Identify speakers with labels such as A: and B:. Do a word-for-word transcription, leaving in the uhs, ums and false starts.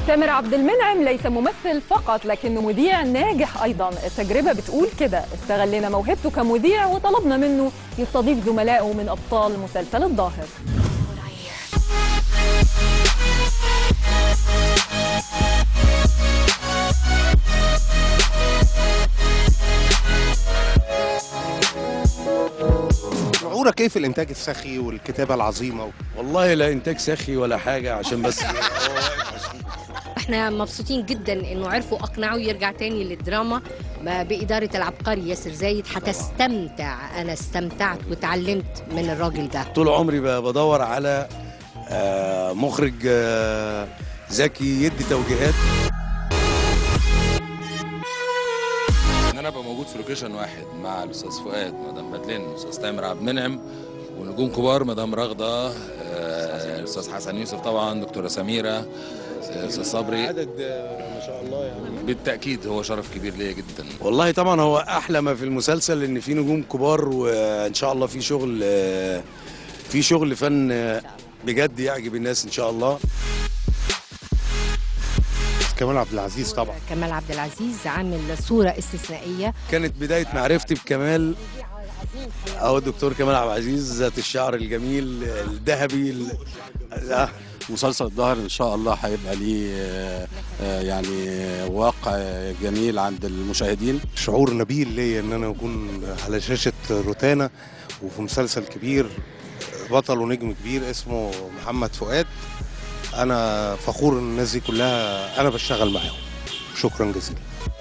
A: تامر عبد المنعم ليس ممثل فقط لكنه مذيع ناجح أيضا. التجربة بتقول كده، استغلنا موهبته كمذيع وطلبنا منه يستضيف زملائه من أبطال مسلسل الظاهر.
B: شعورك كيف الانتاج السخي والكتابه العظيمه؟
C: والله لا انتاج سخي ولا حاجه، عشان بس
D: احنا مبسوطين جدا انه عرفوا اقنعوا يرجع تاني للدراما باداره العبقري ياسر زايد. هتستمتع، انا استمتعت وتعلمت من الراجل ده.
C: طول عمري بدور على مخرج ذكي يدي توجيهات.
E: ان انا ابقى موجود في لوكيشن واحد مع الاستاذ فؤاد، مدام بدلين، الاستاذ تامر عبد المنعم، ونجوم كبار، مدام رغده، الاستاذ حسن يوسف، طبعا دكتوره سميره، استاذ صبري،
C: عدد ما شاء الله يعني.
E: بالتاكيد هو شرف كبير ليا جدا.
C: والله طبعا هو احلى ما في المسلسل ان في نجوم كبار، وان شاء الله في شغل في شغل فن بجد يعجب الناس ان شاء الله.
B: كمال عبد العزيز طبعا.
D: كمال عبد العزيز عامل صوره استثنائيه.
C: كانت بدايه معرفتي بكمال او الدكتور كمال عبد العزيز، ذات الشعر الجميل الذهبي.
F: لا مسلسل الظاهر ان شاء الله هيبقى ليه يعني واقع جميل عند المشاهدين.
B: شعور نبيل ليا ان انا اكون على شاشه روتانا وفي مسلسل كبير، بطل ونجم كبير اسمه محمد فؤاد. انا فخور ان الناس دي كلها انا بشتغل معاهم. شكرا جزيلا.